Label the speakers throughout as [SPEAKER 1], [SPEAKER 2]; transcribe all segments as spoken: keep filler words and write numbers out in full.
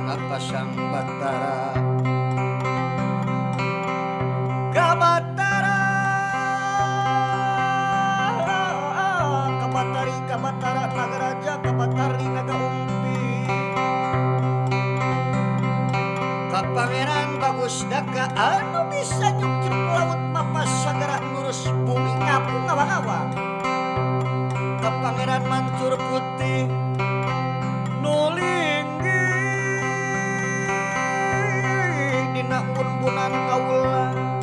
[SPEAKER 1] napasang batara kabatara kabatari kabatara nagaraja kabatari naga umpi kapangeran bagus daka anu bisa nyukruk laut mapas sagara nurus bumi ngapung ngawang-awang kapangeran mancur putih nulinggi dina umbunan kaula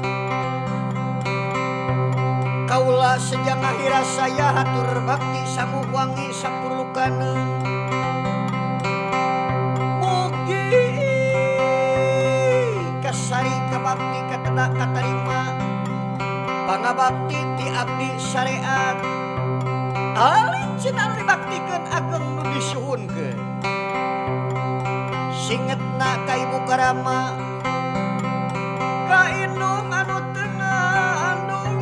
[SPEAKER 1] kaula sejang akhir saya hatur bakti samu wangi sapurlukana mugi kasari kabakti katena katarima pangabakti ti abdi syariat alin cenah dibaktikeun ageng nu disuhunkeun singetna ka ibu karama ka indung anu tengah andung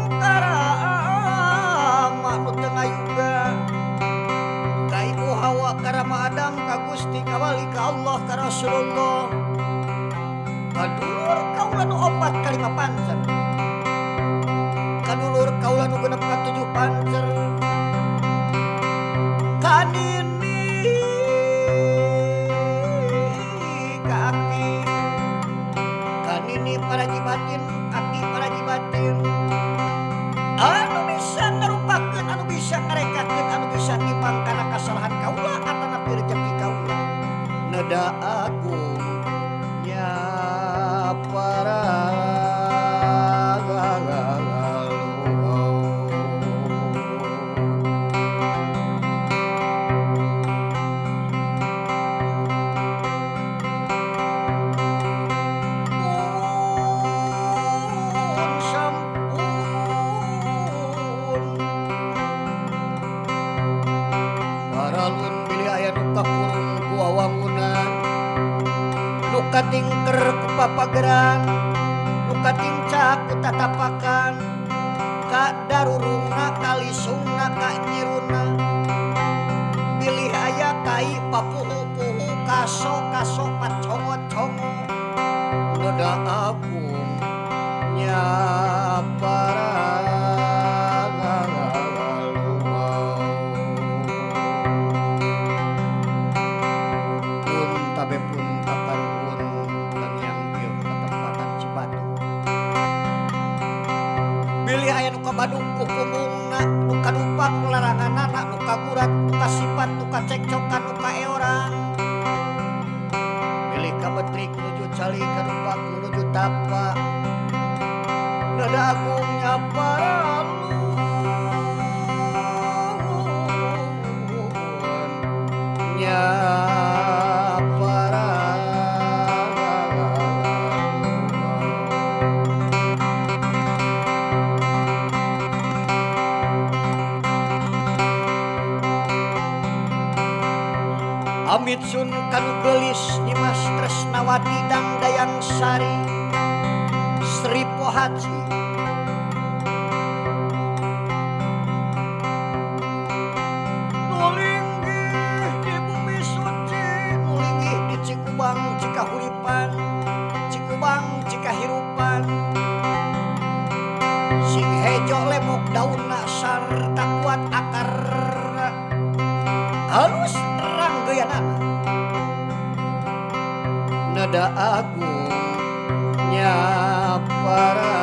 [SPEAKER 1] karama anu tengah yuga ka ibu Hawa karama Adam ka Gusti kawali ka Allah ka Rasulullah kadulur kaula nu opat kalima pancer kadulur kaula nu genep ka tujuh pancer kanini kaki kanini para jibatin aki para jibatin anu bisa ngarupakeun anu bisa ngarekakeun anu bisa nimbang kana kasalahan kaula atanapi rezeki kaula neda agung nya para katingker ku papageran luka tincak ku tatapakan ka darurungna kalisungna ka nyiruna pilih aya kai papuhu-puhu kaso-kaso pacongo-congo noda agung nya para Badung kukumungna nuka dupak larangan anak nuka gurat nuka sifat nuka cekcokan nuka eorang pilih ka betrik nuju cali ka dupak nuju tapak nada agungnya para nya Amit sun kanu gelis Dimas Tresnawati dan Dayang Sari Sri Pohaji nulinggih di bumi suci nulinggih di Cikubang Cikahuripan Cikubang Cikahirupan sing hejo lemok daunna sarta kuat akarna halus nada agungnya para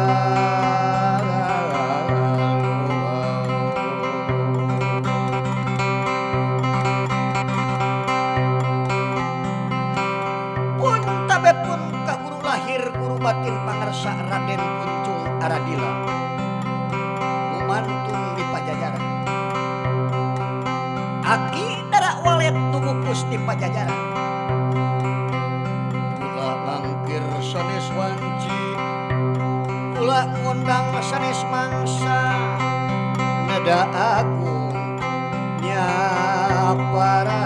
[SPEAKER 1] pun tabe pun ka guru lahir guru batin pangarsa Raden Kuncung Aradila mumantun di Pajajaran aki darak walet tumukus di Pajajaran sanes wanci ulah ngundang sanes mangsa nada agung nya para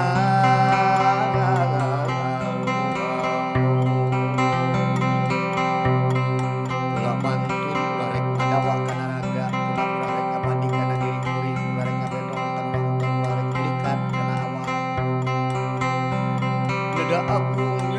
[SPEAKER 1] ulah mantun ulah rek adawa kana raga ulah rek kabadi kana diri kuring ulah rek kabedong kana ulah rek likat kana awak nada agung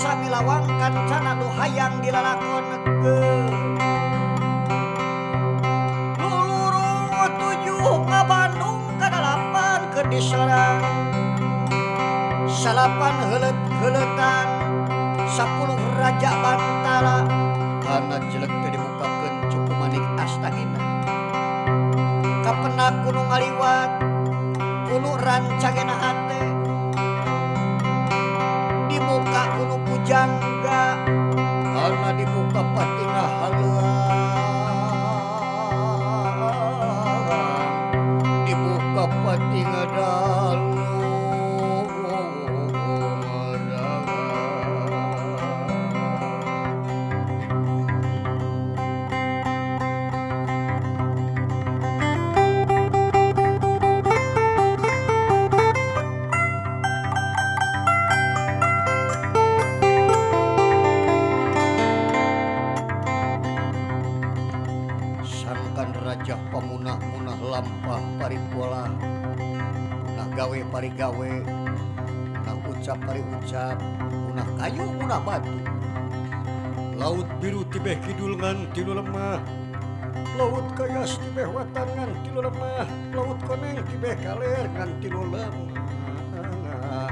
[SPEAKER 1] sami lawang kancana nu hayang dilalakonekeun luluruh tujuh ka Bandung ka dalapan ke diserang salapan heuleut-heuletan sapuluh raja bantala kana jelek teh dibukakeun cukup manik astagina kapenak kudu ngaliwat kudu rancangena hate di muka kudu pujangga karena dibuka patingah haluan dibuka patingah dalu Raja pamunah-munah lampah paripola munah gawe parigawe munah ucap pariucap munah kayu munah batu laut biru tibeh kidul ngan tilu lemah laut kayas tibeh watan ngan tilu lemah laut koneng tibeh kaler ngan tilu lemah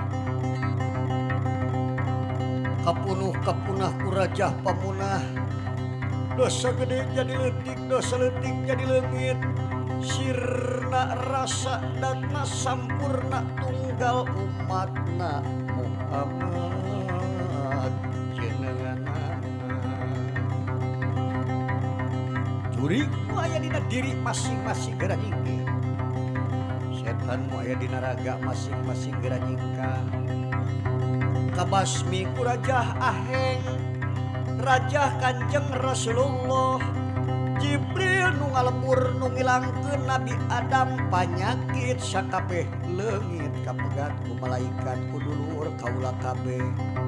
[SPEAKER 1] kapunuh kapunah ku raja pamunah dosa gede jadi letik, dosa letik jadi leungit. Sirna rasa datna sampurna tunggal umatna Muhammad jenenganana. Curi mu aya dina diri masing-masing geura nyingkir. Setan mu aya dina raga masing-masing geura nyingkar. Kabasmi ku Raja Aheng Raja Kanjeng Rasulullah Jibril nu ngalebur nu ngilangkeun Nabi Adam panyakit sakabeh leungit kapegat ku malaikat ku dulur kaula kabeh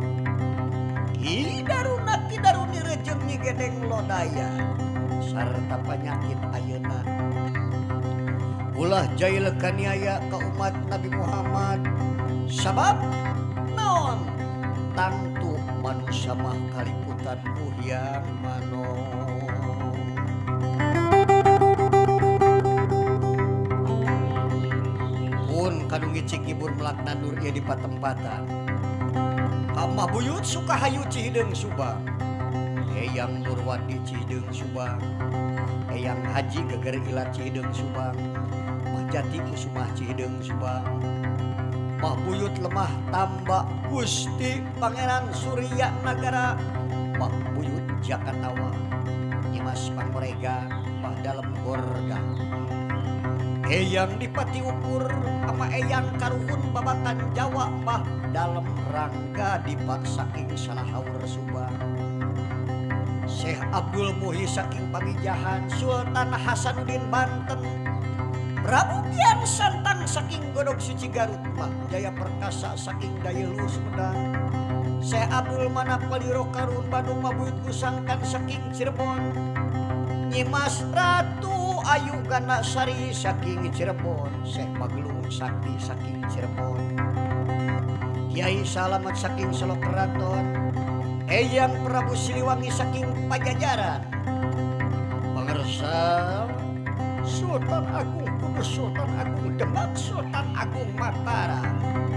[SPEAKER 1] kidaruna kidaruni rejeng nyigedeng lodaya sarta panyakit ayeuna ulah jail kaniaya ka umat Nabi Muhammad sabab naon tangtu manusia mah kaliputan puhyang mano pun kadung ngicik ibur melakna nur ieu di patempatan kamah buyut suka hayu Cihideung Subang eyang Nurwadi Cihideung Subang eyang Haji Geger Ilat Cihideung Subang Mah Jati Kusumah Cihideung Subang Mah buyut lemah tambak Gusti Pangeran Surya Nagara Mah buyut Jakatawa Nyimas Pangorega Mah dalem gorda eyang Dipati Ukur ama eyang Karuhun Babakan Jawa Mah dalem rangga Dipak saking Salahaur Subang Syekh Abdul Muhi saking Pamijahan Sultan Hasanuddin Banten Prabu Kian Santang saking Godog Suci Garut Mah Jaya Perkasa saking Dayelu Sumedang Syekh Abdul Manap Waliro Karun Bandung Mabuyut Kusangkan saking Cirebon Nyimas Ratu Ayu Gana Sari saking Cirebon Syekh Magelung Sakti saking Cirebon Kiai Salamet saking Solo Keraton Eyang Prabu Siliwangi saking Pajajaran Pangersa Sultan Agung Kudus Sultan Agung Demak Sultan Agung Mataram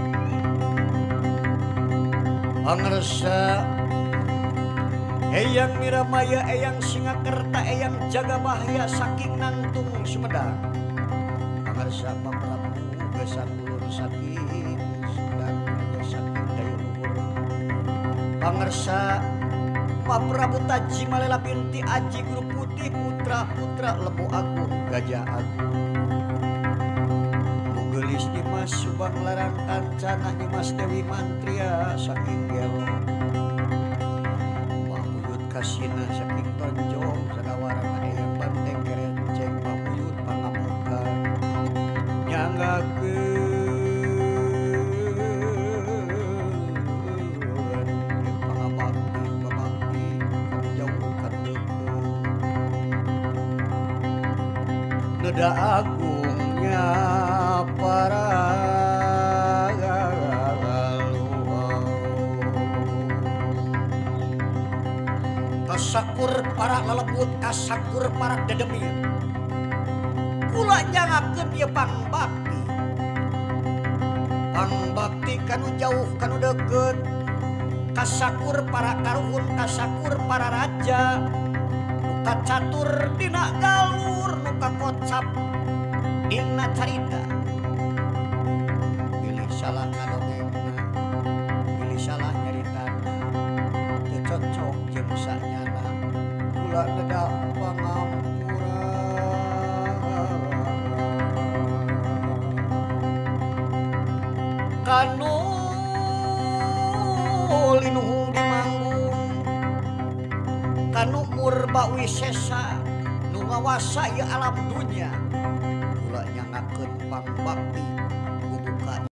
[SPEAKER 1] Pangersa Eyang Miramaya Eyang Singakerta Eyang Jagabahya saking Nangtung Sumedang Pangersa Pak Prabu Gesan Ulun saking Sumedang saking Dayuluhur Pangersa Pak Prabu Taji Malela binti Aji Guru Putih putra-putra Lembu Agung Gajah Agung Mugelis Dimas Subang Larang Kancana Dimas Dewi Mantria saking Gelo Mabuyut Kasina saking Tonjong Sadawaran Eyang Banteng Kerenceng Mabuyut Pangamuka Nyanggakeun Neda agungnya para kasakur para lelebut kasakur para dedemir kula jangakeun ieu pangbakti pangbakti kanu jauh kanu deukeut kasakur para karuhun kasakur para raja nuka catur dina galur nuka kocap dina carita pilih salah ngadongengna pilih salah nyaritana teu cocok jeung sanyana kula neda pangampura kanu linuhung di manggung kanu murba wisesa nu ngawasa ieu alam dunya kula nyangakeun pangbakti